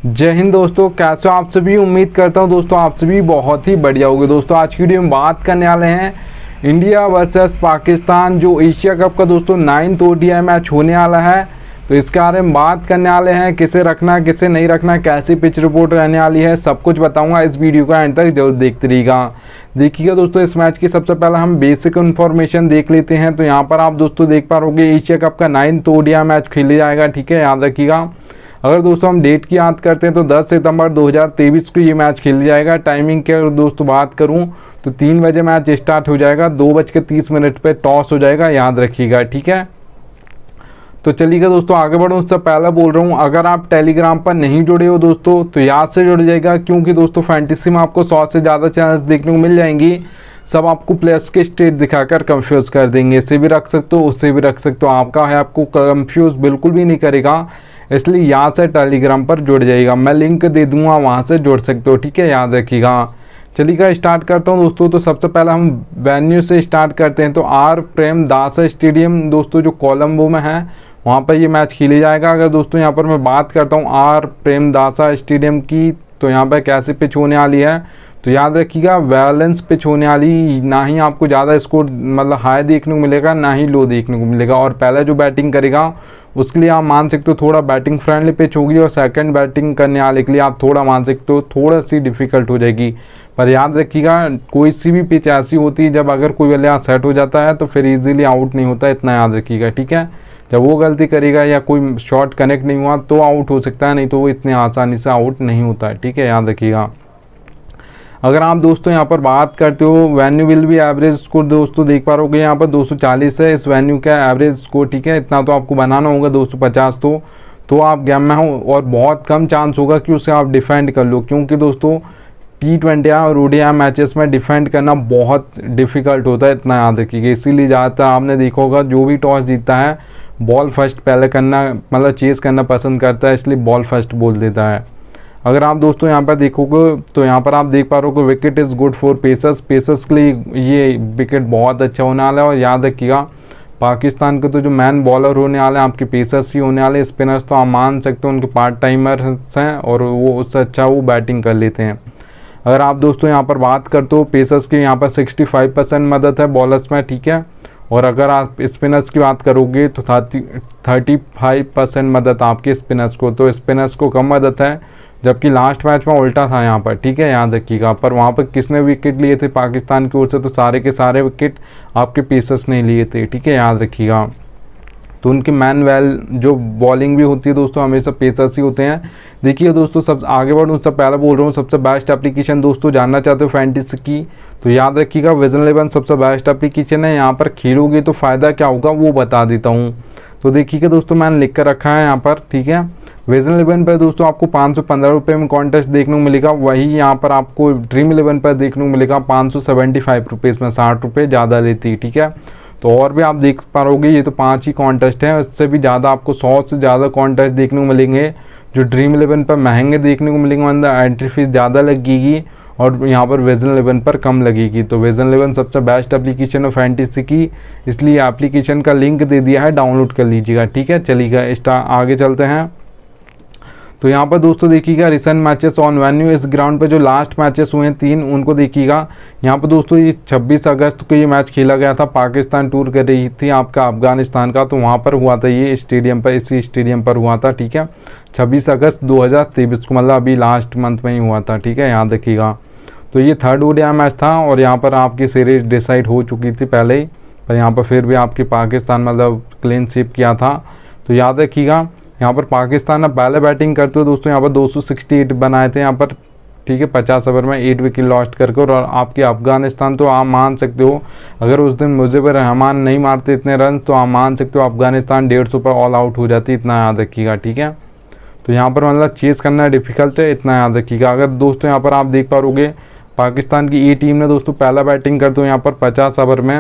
जय हिंद दोस्तों, कैसे हो आप सभी। उम्मीद करता हूं दोस्तों आप सभी बहुत ही बढ़िया होंगे। दोस्तों आज की वीडियो में बात करने वाले हैं इंडिया वर्सेस पाकिस्तान, जो एशिया कप का दोस्तों 9th ODI मैच होने वाला है। तो इसके बारे में बात करने वाले हैं, किसे रखना किसे नहीं रखना, कैसी पिच रिपोर्ट रहने वाली है, सब कुछ बताऊंगा। इस वीडियो का एंड तक जरूर देखते रहिएगा। देखिएगा दोस्तों, इस मैच की सबसे पहले हम बेसिक इन्फॉर्मेशन देख लेते हैं। तो यहाँ पर आप दोस्तों देख पा रहोगे एशिया कप का 9th ODI मैच खेला जाएगा, ठीक है, याद रखिएगा। अगर दोस्तों हम डेट की याद करते हैं तो 10 सितंबर 2023 को ये मैच खेला जाएगा। टाइमिंग की अगर दोस्तों बात करूं तो 3 बजे मैच स्टार्ट हो जाएगा, 2:30 पे टॉस हो जाएगा, याद रखिएगा, ठीक है। तो चलिएगा दोस्तों आगे बढ़ूँ उससे पहले बोल रहा हूँ, अगर आप टेलीग्राम पर नहीं जुड़े हो दोस्तों तो याद से जुड़ जाएगा, क्योंकि दोस्तों फैंटेसी में आपको 100 से ज़्यादा चैनल्स देखने को मिल जाएंगी। सब आपको प्लेयर्स के स्टेट दिखाकर कंफ्यूज कर देंगे। इसे भी रख सकते हो, उससे भी रख सकते हो, आपका है, आपको कंफ्यूज बिल्कुल भी नहीं करेगा। इसलिए यहाँ से टेलीग्राम पर जुड़ जाइएगा, मैं लिंक दे दूंगा, वहाँ से जुड़ सकते हो, ठीक है, याद रखिएगा। चलिएगा स्टार्ट करता हूँ दोस्तों। तो सबसे पहले हम वेन्यू से स्टार्ट करते हैं। तो आर प्रेमदास स्टेडियम दोस्तों जो कोलंबो में है, वहाँ पर ये मैच खेला जाएगा। अगर दोस्तों यहाँ पर मैं बात करता हूँ आर प्रेमदासा स्टेडियम की, तो यहाँ पर कैसी पिच होने वाली है, तो याद रखिएगा बैलेंस पिच होने वाली। ना ही आपको ज़्यादा स्कोर मतलब हाई देखने को मिलेगा, ना ही लो देखने को मिलेगा। और पहले जो बैटिंग करेगा उसके लिए आप मान सकते हो थोड़ा बैटिंग फ्रेंडली पिच होगी, और सेकंड बैटिंग करने वाले के लिए आप थोड़ा मान सकते हो थोड़ा सी डिफ़िकल्ट हो जाएगी। पर याद रखिएगा कोई सी भी पिच ऐसी होती है जब अगर कोई बल्लेबाज सेट हो जाता है तो फिर इजीली आउट नहीं होता, इतना याद रखिएगा, ठीक है। जब वो गलती करेगा या कोई शॉट कनेक्ट नहीं हुआ तो आउट हो सकता है, नहीं तो वो इतने आसानी से आउट नहीं होता है, ठीक है, याद रखिएगा। अगर आप दोस्तों यहाँ पर बात करते हो वेन्यू विल भी एवरेज स्कोर दोस्तों देख पा रहोगे यहाँ पर 240 है इस वेन्यू का एवरेज स्कोर, ठीक है। इतना तो आपको बनाना होगा 250 तो आप गेम में हो, और बहुत कम चांस होगा कि उसे आप डिफेंड कर लो, क्योंकि दोस्तों T20 और ODI मैचेस में डिफेंड करना बहुत डिफ़िकल्ट होता है, इतना याद रखिएगा। इसीलिए ज़्यादातर आपने देखा होगा जो भी टॉस जीतता है बॉल फर्स्ट पहले करना मतलब चेज़ करना पसंद करता है, इसलिए बॉल फर्स्ट बोल देता है। अगर आप दोस्तों यहाँ पर देखोगे तो यहाँ पर आप देख पा रहे हो कि wicket is good for pacers के लिए ये विकेट बहुत अच्छा होने वाला है। और याद रखिएगा पाकिस्तान के तो जो मैन बॉलर होने वाले हैं आपके पेसर्स ही होने वाले। स्पिनर्स तो आप मान सकते हो उनके पार्ट टाइमर्स हैं और वो उससे अच्छा वो बैटिंग कर लेते हैं। अगर आप दोस्तों यहाँ पर बात करते हो पेसर्स की यहाँ पर 65% मदद है बॉलर्स में, ठीक है। और अगर आप स्पिनर्स की बात करोगे तो 35% मदद आपके स्पिनर्स को, तो स्पिनर्स को कम मदद है, जबकि लास्ट मैच में उल्टा था यहाँ पर, ठीक है, याद रखिएगा। पर वहाँ पर किसने विकेट लिए थे पाकिस्तान की ओर से, तो सारे के सारे विकेट आपके पेसर्स ने लिए थे, ठीक है, याद रखिएगा। तो उनकी मैन जो बॉलिंग भी होती है दोस्तों हमेशा पेसर्स ही होते हैं। देखिए दोस्तों सब आगे बढ़ूँ उससे पहले बोल रहा हूँ सबसे बेस्ट एप्लीकेशन दोस्तों जानना चाहते हो फैंटेसी की, तो याद रखिएगा विजन 11 सबसे बेस्ट एप्लीकेशन है। यहाँ पर खेलोगे तो फ़ायदा क्या होगा वो बता देता हूँ। तो देखिएगा दोस्तों मैंने लिख कर रखा है यहाँ पर, ठीक है। विजन 11 पर दोस्तों आपको 515 रुपये में कॉन्टेस्ट देखने को मिलेगा, वही यहाँ पर आपको ड्रीम 11 पर देखने को मिलेगा 575 रुपये में, 60 रुपये ज़्यादा लेती है, ठीक है। तो और भी आप देख पाओगे ये तो 5 ही कॉन्टेस्ट हैं, इससे भी ज़्यादा आपको 100 से ज़्यादा कॉन्टेस्ट देखने को मिलेंगे जो ड्रीम 11 पर महंगे देखने को मिलेंगे, मतलब एंट्री फीस ज़्यादा लगेगी और यहाँ पर विजन 11 पर कम लगेगी। तो विजन 11 सबसे बेस्ट एप्लीकेशन है फैंटेसी की, इसलिए एप्लीकेशन का लिंक दे दिया है, डाउनलोड कर लीजिएगा, ठीक है। चलिएगा आगे चलते हैं। तो यहाँ पर दोस्तों देखिएगा रिसेंट मैचेस ऑन वेन्यू, इस ग्राउंड पे जो लास्ट मैचेस हुए हैं 3 उनको देखिएगा। यहाँ पर दोस्तों ये 26 अगस्त को ये मैच खेला गया था, पाकिस्तान टूर कर रही थी आपका अफगानिस्तान का, तो वहाँ पर हुआ था ये स्टेडियम पर, इसी स्टेडियम पर हुआ था, ठीक है, 26 अगस्त 2023 को, मतलब अभी लास्ट मंथ में ही हुआ था, ठीक है, याद रखिएगा। तो ये 3rd ODI मैच था और यहाँ पर आपकी सीरीज डिसाइड हो चुकी थी पहले ही, पर यहाँ पर फिर भी आपकी पाकिस्तान मतलब क्लीन स्वीप किया था। तो याद रखिएगा यहाँ पर पाकिस्तान अब पहले बैटिंग करते हो दोस्तों, यहाँ पर 268 बनाए थे यहाँ पर, ठीक है, 50 ओवर में 8 विकेट लॉस्ट करके। और आपके अफगानिस्तान तो आप मान सकते हो अगर उस दिन मुजीबर रहमान नहीं मारते इतने रन तो आप मान सकते हो अफगानिस्तान 150 पर ऑल आउट हो जाती, इतना याद रखिएगा, ठीक है। तो यहाँ पर मतलब चेज़ करना डिफ़िकल्ट है, इतना याद रखिएगा। अगर दोस्तों यहाँ पर आप देख पाओगे पाकिस्तान की ए टीम ने दोस्तों पहला बैटिंग करते हो यहाँ पर 50 ओवर में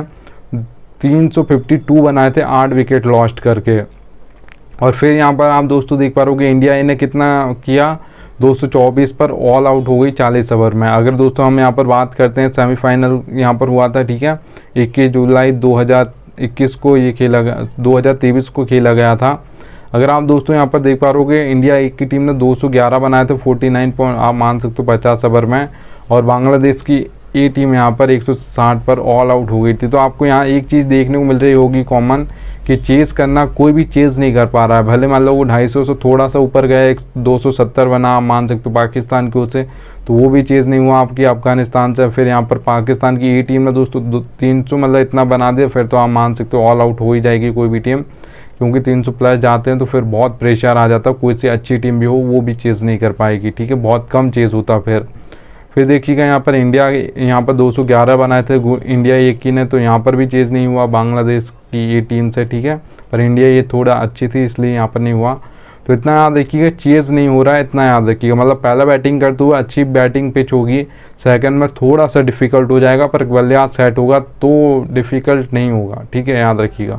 352 बनाए थे 8 विकेट लॉस्ट करके। और फिर यहाँ पर आप दोस्तों देख पा रहे हो इंडिया ने कितना किया, 224 पर ऑल आउट हो गई 40 ओवर में। अगर दोस्तों हम यहाँ पर बात करते हैं सेमीफाइनल यहाँ पर हुआ था, ठीक है, 21 जुलाई 2021 को ये खेला गया, 2023 को खेला गया था। अगर आप दोस्तों यहाँ पर देख पा रहोगे, इंडिया एक की टीम ने 211 बनाए थे 49 पॉइंट, आप मान सकते हो 50 ओवर में, और बांग्लादेश की ए टीम यहाँ पर 160 पर ऑल आउट हो गई थी। तो आपको यहाँ एक चीज़ देखने को मिल रही होगी कॉमन, कि चेज़ करना कोई भी चेज़ नहीं कर पा रहा है। भले मान लो वो 250 से थोड़ा सा ऊपर गया, 270 बना, आप मान सकते हो पाकिस्तान की ओर से, तो वो भी चेज़ नहीं हुआ आपकी अफगानिस्तान से। फिर यहाँ पर पाकिस्तान की ए टीम ने दोस्तों 300 मतलब इतना बना दिया, फिर तो आप मान सकते हो ऑल आउट हो ही जाएगी कोई भी टीम, क्योंकि 300 प्लस जाते हैं तो फिर बहुत प्रेशर आ जाता है, कोई सी अच्छी टीम भी हो वो भी चेज़ नहीं कर पाएगी, ठीक है, बहुत कम चेज़ होता। फिर देखिएगा यहाँ पर इंडिया यहाँ पर 211 बनाए थे इंडिया एक की ने, तो यहाँ पर भी चेज़ नहीं हुआ बांग्लादेश की ये टीम से, ठीक है, पर इंडिया ये थोड़ा अच्छी थी इसलिए यहाँ पर नहीं हुआ। तो इतना याद रखिएगा, चेज़ नहीं हो रहा है, इतना याद रखिएगा। मतलब पहला बैटिंग करते हुए अच्छी बैटिंग पिच होगी, सेकंड में थोड़ा सा डिफ़िकल्ट हो जाएगा, पर बल्लेबाज सेट होगा तो डिफ़िकल्ट नहीं होगा, ठीक है, याद रखिएगा।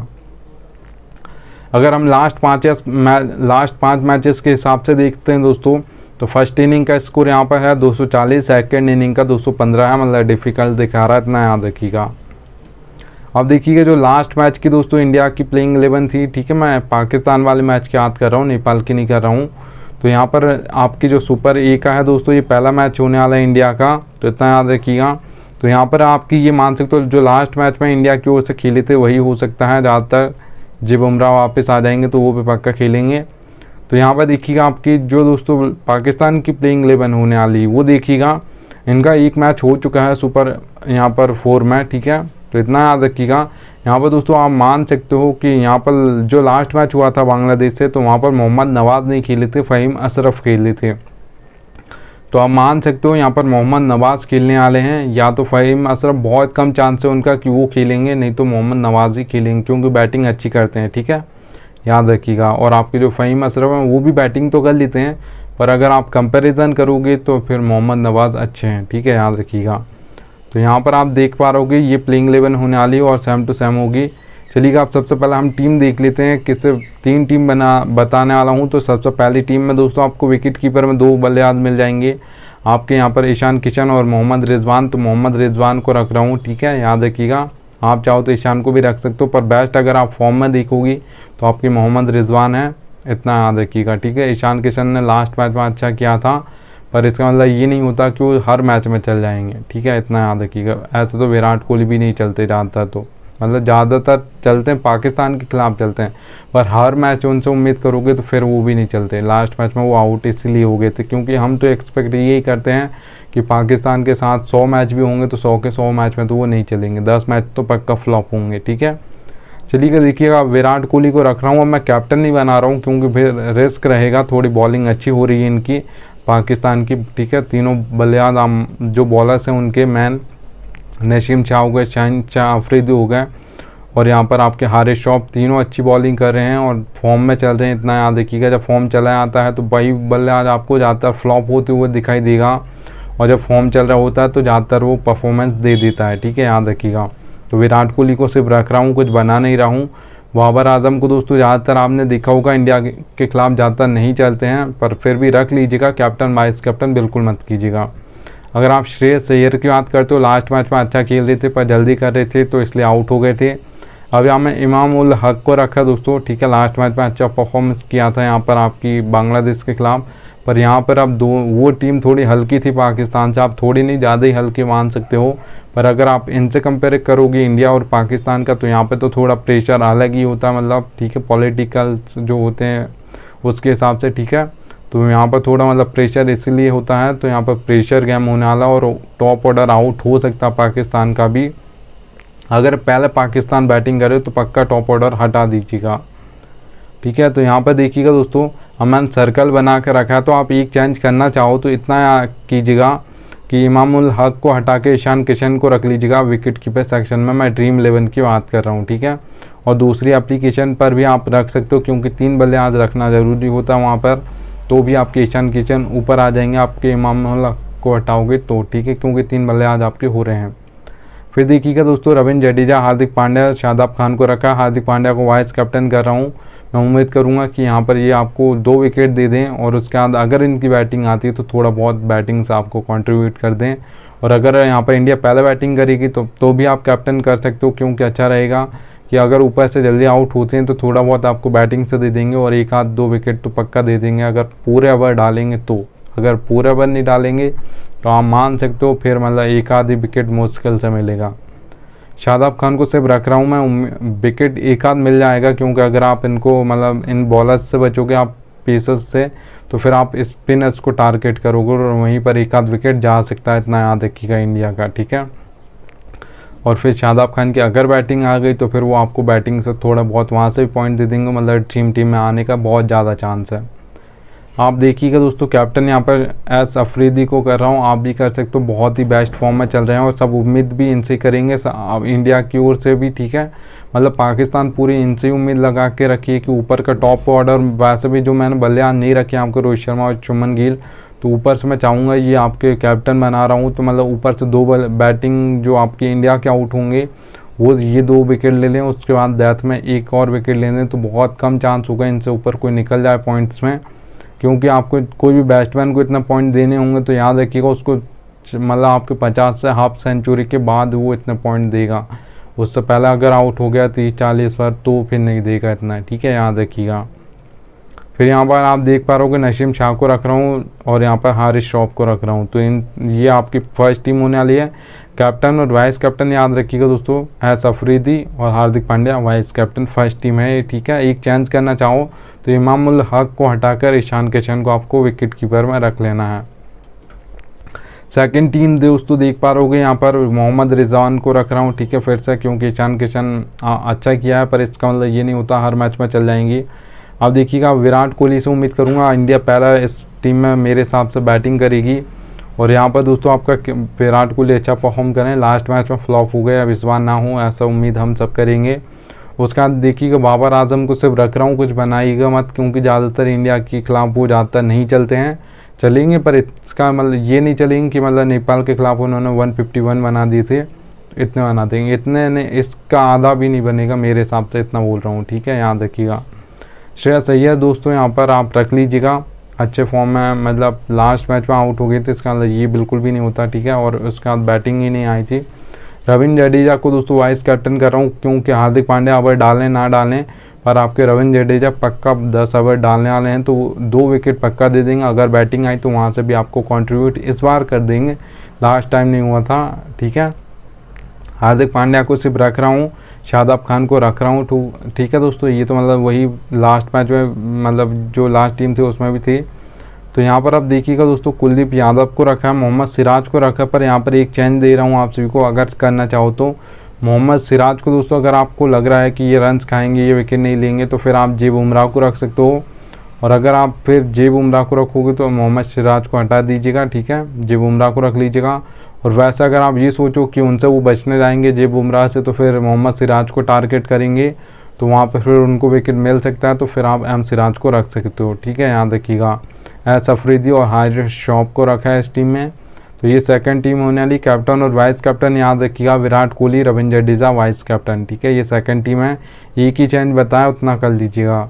अगर हम लास्ट 5 मैचेस के हिसाब से देखते हैं दोस्तों, तो फर्स्ट इनिंग का स्कोर यहाँ पर है 240, सेकेंड इनिंग का 215 है, मतलब डिफ़िकल्ट दिखा रहा है, इतना याद रखिएगा। अब देखिएगा जो लास्ट मैच की दोस्तों इंडिया की प्लेइंग 11 थी, ठीक है, मैं पाकिस्तान वाले मैच की याद कर रहा हूँ, नेपाल की नहीं कर रहा हूँ। तो यहाँ पर आपकी जो सुपर ए का है दोस्तों, ये पहला मैच होने वाला है इंडिया का, तो इतना याद रखिएगा। तो यहाँ पर आपकी ये मान सकते हो जो लास्ट मैच में इंडिया की ओर से खेले थे वही हो सकता है ज़्यादातर, जब बुमराह वापस आ जाएंगे तो वो भी पक्का खेलेंगे। तो यहाँ पर देखिएगा आपकी जो दोस्तों पाकिस्तान की प्लेइंग 11 होने वाली वो देखिएगा, इनका एक मैच हो चुका है सुपर यहाँ पर 4 में, ठीक है, तो इतना याद रखिएगा। यहाँ पर दोस्तों आप मान सकते हो कि यहाँ पर जो लास्ट मैच हुआ था बांग्लादेश से, तो वहाँ पर मोहम्मद नवाज़ नहीं खेले थे, फ़हीम अशरफ खेले थे। तो आप मान सकते हो यहाँ पर मोहम्मद नवाज़ खेलने वाले हैं, या तो फ़हीम अशरफ बहुत कम चांस है उनका कि वो खेलेंगे, नहीं तो मोहम्मद नवाज़ ही खेलेंगे, क्योंकि बैटिंग अच्छी करते हैं, ठीक है, याद रखिएगा। और आपके जो फ़हीम अशरफ हैं वो भी बैटिंग तो कर लेते हैं, पर अगर आप कंपैरिजन करोगे तो फिर मोहम्मद नवाज़ अच्छे हैं, ठीक है, याद रखिएगा। तो यहाँ पर आप देख पा रहोगे ये प्लेइंग 11 होने वाली है और सेम टू सेम होगी। चलिएगा आप सबसे पहले हम टीम देख लेते हैं, किससे 3 टीम बताने वाला हूँ। तो सबसे पहली टीम में दोस्तों आपको विकेट कीपर में 2 बल्लेबाज मिल जाएंगे आपके यहाँ पर, ईशान किशन और मोहम्मद रिजवान। तो मोहम्मद रिजवान को रख रहा हूँ, ठीक है, याद रखिएगा। आप चाहो तो ईशान को भी रख सकते हो, पर बेस्ट अगर आप फॉर्म में देखोगी तो आपकी मोहम्मद रिजवान है, इतना याद रखिएगा, ठीक है। ईशान किशन ने लास्ट मैच में अच्छा किया था, पर इसका मतलब ये नहीं होता कि वो हर मैच में चल जाएंगे, ठीक है, इतना याद रखिएगा। ऐसे तो विराट कोहली भी नहीं चलते ज़्यादातर, तो मतलब ज़्यादातर चलते हैं पाकिस्तान के खिलाफ चलते हैं, पर हर मैच उनसे उम्मीद करोगे तो फिर वो भी नहीं चलते। लास्ट मैच में वो आउट इसलिए हो गए थे, क्योंकि हम तो एक्सपेक्ट यही करते हैं कि पाकिस्तान के साथ 100 मैच भी होंगे तो 100 के 100 मैच में तो वो नहीं चलेंगे, 10 मैच तो पक्का फ्लॉप होंगे, ठीक है। चलिए देखिएगा, विराट कोहली को रख रहा हूँ, अब मैं कैप्टन नहीं बना रहा हूँ क्योंकि फिर रिस्क रहेगा, थोड़ी बॉलिंग अच्छी हो रही है इनकी पाकिस्तान की, ठीक है। तीनों बल्लेबाज जो बॉलर्स हैं उनके मैन नसीम शाह हो गए, शाहीन शाह अफरीदी हो गए, और यहाँ पर आपके हारिस शॉप, तीनों अच्छी बॉलिंग कर रहे हैं और फॉर्म में चल रहे हैं, इतना याद रखिएगा। जब फॉर्म चला आता है तो वही बल्लेबाज आपको ज़्यादातर फ्लॉप होते हुए दिखाई देगा, और जब फॉर्म चल रहा होता है तो ज़्यादातर वो परफॉर्मेंस दे देता है, ठीक है, याद रखिएगा। तो विराट कोहली को सिर्फ रख रहा हूँ, कुछ बना नहीं रहा हूँ। बाबर आजम को दोस्तों ज़्यादातर आपने देखा होगा इंडिया के खिलाफ ज़्यादातर नहीं चलते हैं, पर फिर भी रख लीजिएगा, कैप्टन वाइस कैप्टन बिल्कुल मत कीजिएगा। अगर आप श्रेयस अय्यर की बात करते हो, लास्ट मैच में अच्छा खेल रहे थे पर जल्दी कर रहे थे तो इसलिए आउट हो गए थे। अब यहाँ मैं इमाम उल हक को रखा दोस्तों, ठीक है, लास्ट मैच में अच्छा परफॉर्मेंस किया था यहाँ पर आपकी बांग्लादेश के खिलाफ, पर यहाँ पर अब वो टीम थोड़ी हल्की थी पाकिस्तान से, आप थोड़ी नहीं ज़्यादा ही हल्की मान सकते हो, पर अगर आप इनसे कंपेयर करोगे इंडिया और पाकिस्तान का, तो यहाँ पे तो थोड़ा प्रेशर अलग ही होता है, मतलब ठीक है, पॉलिटिकल जो होते हैं उसके हिसाब से, ठीक है। तो यहाँ पर थोड़ा मतलब प्रेशर इसलिए होता है, तो यहाँ पर प्रेशर गेम होने वाला और टॉप ऑर्डर आउट हो सकता है पाकिस्तान का भी। अगर पहले पाकिस्तान बैटिंग करे तो पक्का टॉप ऑर्डर हटा दीजिएगा, ठीक है। तो यहाँ पर देखिएगा दोस्तों, मैंने सर्कल बना कर रखा है, तो आप एक चेंज करना चाहो तो इतना कीजिएगा कि इमाम उल हक को हटा के ईशान किशन को रख लीजिएगा विकेट कीपर सेक्शन में, मैं ड्रीम 11 की बात कर रहा हूँ, ठीक है। और दूसरी एप्लीकेशन पर भी आप रख सकते हो, क्योंकि 3 बल्लेबाज रखना ज़रूरी होता है वहाँ पर, तो भी आपके ईशान किशन ऊपर आ जाएंगे आपके इमाम उल हक को हटाओगे तो, ठीक है, क्योंकि 3 बल्लेबाज आपके हो रहे हैं। फिर देखिएगा दोस्तों, रविंद्र जडेजा, हार्दिक पांड्या, शादाब खान को रखा, हार्दिक पांड्या को वाइस कैप्टन कर रहा हूँ। मैं उम्मीद करूंगा कि यहाँ पर ये आपको 2 विकेट दे दें, और उसके बाद अगर इनकी बैटिंग आती है तो थोड़ा बहुत बैटिंग से आपको कंट्रीब्यूट कर दें, और अगर यहाँ पर इंडिया पहले बैटिंग करेगी तो भी आप कैप्टन कर सकते हो, क्योंकि अच्छा रहेगा। कि अगर ऊपर से जल्दी आउट होते हैं तो थोड़ा बहुत आपको बैटिंग से दे देंगे और एक आध 2 विकेट तो पक्का दे देंगे अगर पूरे ओवर डालेंगे तो। अगर पूरे ओवर नहीं डालेंगे तो आप मान सकते हो फिर मतलब एक आधी विकेट मुश्किल से मिलेगा। शादाब खान को सिर्फ रख रहा हूँ मैं, विकेट एक आध मिल जाएगा, क्योंकि अगर आप इनको मतलब इन बॉलर्स से बचोगे आप पेसर्स से, तो फिर आप स्पिनर्स को टारगेट करोगे और वहीं पर एक आध विकेट जा सकता है, इतना याद रखिएगा इंडिया का, ठीक है। और फिर शादाब खान की अगर बैटिंग आ गई तो फिर वो आपको बैटिंग से थोड़ा बहुत वहाँ से भी पॉइंट दे देंगे, मतलब टीम में आने का बहुत ज़्यादा चांस है। आप देखिएगा दोस्तों, कैप्टन यहाँ पर एस अफरीदी को कर रहा हूँ, आप भी कर सकते हो, बहुत ही बेस्ट फॉर्म में चल रहे हैं और सब उम्मीद भी इनसे करेंगे इंडिया की ओर से भी, ठीक है। मतलब पाकिस्तान पूरी इनसे उम्मीद लगा के रखी है कि ऊपर का टॉप ऑर्डर, वैसे भी जो मैंने बल्लेबाज नहीं रखे आपको रोहित शर्मा और शुभमन गिल, तो ऊपर से मैं चाहूँगा ये आपके कैप्टन बना रहा हूँ, तो मतलब ऊपर से 2 बैटिंग जो आपकी इंडिया के आउट होंगे वो ये 2 विकेट ले लें, उसके बाद डेथ में एक और विकेट ले लें, तो बहुत कम चांस होगा इनसे ऊपर कोई निकल जाए पॉइंट्स में। क्योंकि आपको कोई भी बैट्समैन को इतना पॉइंट देने होंगे तो याद रखिएगा उसको मतलब आपके 50 से हाफ सेंचुरी के बाद वो इतने पॉइंट देगा, उससे पहले अगर आउट हो गया 30-40 बार तो फिर नहीं देगा इतना, ठीक है, याद रखिएगा। फिर यहाँ पर आप देख पा रहे हो कि नसीम शाह को रख रहा हूँ और यहाँ पर हारिस श्रॉफ को रख रहा हूँ, तो ये आपकी फर्स्ट टीम होने वाली है। कैप्टन और वाइस कैप्टन याद रखिएगा दोस्तों, एस अफरीदी और Hardik Pandya vice captain, first team है ये, ठीक है। एक चेंज करना चाहो तो इमाम उल हक को हटाकर ईशान किशन को आपको विकेट कीपर में रख लेना है। सेकंड टीम दोस्तों देख पा रहे हो यहाँ पर मोहम्मद रिजवान को रख रहा हूँ, ठीक है, फिर से, क्योंकि ईशान किशन अच्छा किया है, पर इसका मतलब ये नहीं होता हर मैच में चल जाएंगी। अब देखिएगा विराट कोहली से उम्मीद करूँगा, इंडिया पहला इस टीम में मेरे हिसाब से बैटिंग करेगी और यहाँ पर दोस्तों आपका विराट कोहली अच्छा परफॉर्म करें, लास्ट मैच में फ्लॉप हो गए, अब इस बार ना हो ऐसा उम्मीद हम सब करेंगे। उसके बाद देखिएगा बाबर आजम को सिर्फ रख रहा हूँ, कुछ बनाइएगा मत, क्योंकि ज़्यादातर इंडिया के खिलाफ वो ज़्यादातर नहीं चलते हैं, चलेंगे पर इसका मतलब ये नहीं चलेंगे कि मतलब नेपाल के खिलाफ उन्होंने 151 बना दिए थे, इतने बना देंगे, इतने ने इसका आधा भी नहीं बनेगा मेरे हिसाब से, इतना बोल रहा हूँ, ठीक है, याद रखिएगा। श्रेयस अय्यर दोस्तों यहाँ पर आप रख लीजिएगा, अच्छे फॉर्म में, मतलब लास्ट मैच में आउट हो गए थे, इसका मतलब ये बिल्कुल भी नहीं होता, ठीक है, और उसके बाद बैटिंग ही नहीं आई थी। रविंद्र जडेजा को दोस्तों वाइस कैप्टन कर रहा हूँ, क्योंकि हार्दिक पांड्या ओवर डालें ना डालें पर आपके रविंद्र जडेजा पक्का 10 ओवर डालने वाले हैं, तो 2 विकेट पक्का दे देंगे, अगर बैटिंग आई तो वहाँ से भी आपको कंट्रीब्यूट इस बार कर देंगे, लास्ट टाइम नहीं हुआ था, ठीक है। हार्दिक पांड्या को सिर्फ रख रहा हूँ, शादाब खान को रख रहा हूँ, ठीक है दोस्तों। ये तो मतलब वही लास्ट मैच में मतलब जो लास्ट टीम थी उसमें भी थी। तो यहाँ पर आप देखिएगा दोस्तों कुलदीप यादव को रखा है, मोहम्मद सिराज को रखा है, पर यहाँ पर एक चेंज दे रहा हूँ आप सभी को, अगर करना चाहो तो मोहम्मद सिराज को दोस्तों अगर आपको लग रहा है कि ये रन्स खाएंगे, ये विकेट नहीं लेंगे, तो फिर आप जे बुमराह को रख सकते हो, और अगर आप फिर जे बुमराह को रखोगे तो मोहम्मद सिराज को हटा दीजिएगा, ठीक है, जे बुमराह को रख लीजिएगा। और वैसे अगर आप ये सोचो कि उनसे वो बचने जाएंगे जे बुमराह से, तो फिर मोहम्मद सिराज को टारगेट करेंगे, तो वहाँ पर फिर उनको विकेट मिल सकता है, तो फिर आप एम सिराज को रख सकते हो, ठीक है, याद रखिएगा। एस अफरीदी और हारिस श्रॉफ को रखा है इस टीम में, तो ये सेकंड टीम होने वाली। कैप्टन और वाइस कैप्टन याद रखिएगा, विराट कोहली, रविंद्र जडेजा वाइस कैप्टन, ठीक है, ये सेकंड टीम है, एक ही चेंज बताया उतना कर लीजिएगा।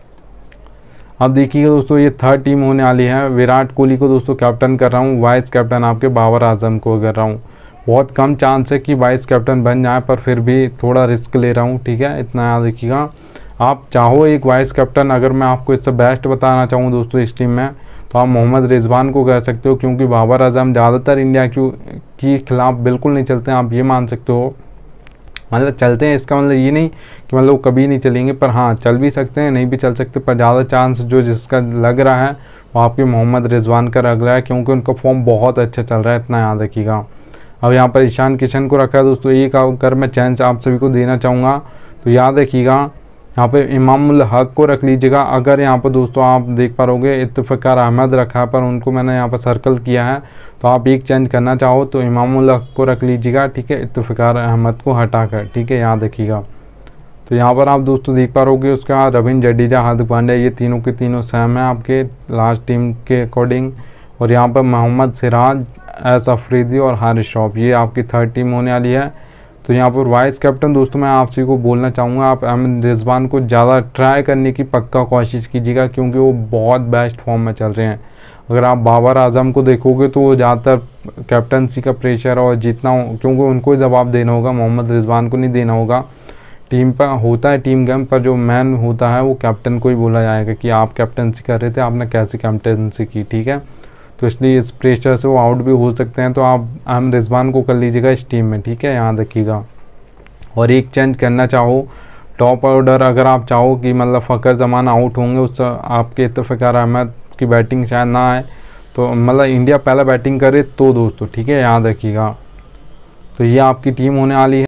अब देखिएगा दोस्तों ये थर्ड टीम होने वाली है, विराट कोहली को दोस्तों कैप्टन कर रहा हूँ, वाइस कैप्टन आपके बाबर आजम को कर रहा हूँ, बहुत कम चांस है कि वाइस कैप्टन बन जाए, पर फिर भी थोड़ा रिस्क ले रहा हूँ, ठीक है, इतना याद रखिएगा। आप चाहो एक वाइस कैप्टन, अगर मैं आपको इससे बेस्ट बताना चाहूँ दोस्तों इस टीम में, तो आप मोहम्मद रिजवान को कर सकते हो, क्योंकि बाबर आजम ज़्यादातर इंडिया की खिलाफ बिल्कुल नहीं चलते हैं, आप ये मान सकते हो, मतलब चलते हैं इसका मतलब ये नहीं कि मतलब वो कभी नहीं चलेंगे, पर हाँ चल भी सकते हैं, नहीं भी चल सकते, पर ज़्यादा चांस जो जिसका लग रहा है वो आपके मोहम्मद रिजवान का लग रहा है, क्योंकि उनका फॉर्म बहुत अच्छा चल रहा है, इतना याद रखिएगा। अब यहाँ पर ईशान किशन को रखा है दोस्तों, एक अगर मैं चांस आप सभी को देना चाहूँगा तो याद रखिएगा यहाँ पे इमाम उल हक को रख लीजिएगा। अगर यहाँ पर दोस्तों आप देख पा रहोगे इत्तिफ़ार अहमद रखा है, पर उनको मैंने यहाँ पर सर्कल किया है, तो आप एक चेंज करना चाहो तो इमाम उल हक को रख लीजिएगा, ठीक है, इत्तिफ़ार अहमद को हटाकर, ठीक है, याद रखिएगा। तो यहाँ पर आप दोस्तों देख पा रहोगे उसके बाद रविंद्र जडेजा, हार्दिक पांड्या, ये तीनों के तीनों सेम है आपके लास्ट टीम के अकॉर्डिंग, और यहाँ पर मोहम्मद सिराज, एस अफरीदी और हारिस श्रॉफ, ये आपकी थर्ड टीम होने वाली है। तो यहाँ पर वाइस कैप्टन दोस्तों मैं आप सभी को बोलना चाहूँगा, आप अहमद रिजवान को ज़्यादा ट्राई करने की पक्का कोशिश कीजिएगा, क्योंकि वो बहुत बेस्ट फॉर्म में चल रहे हैं। अगर आप बाबर आजम को देखोगे तो वो ज़्यादातर कैप्टनसी का प्रेशर और जीतना, क्योंकि उनको जवाब देना होगा, मोहम्मद रिजवान को नहीं देना होगा, टीम पर होता है टीम गेम पर जो मैन होता है वो कैप्टन को ही बोला जाएगा कि आप कैप्टनसी कर रहे थे, आपने कैसी कैप्टनसी की, ठीक है। तो इसलिए इस प्रेशर से वो आउट भी हो सकते हैं, तो आप अहमद रिजवान को कर लीजिएगा इस टीम में, ठीक है, याद रखिएगा। और एक चेंज करना चाहो टॉप ऑर्डर, अगर आप चाहो कि मतलब फ़खर जमान आउट होंगे, उससे आपके इत्तेफ़ार अहमद की बैटिंग शायद ना आए, तो मतलब इंडिया पहला बैटिंग करे तो दोस्तों, ठीक है, याद रखिएगा। तो ये आपकी टीम होने वाली है।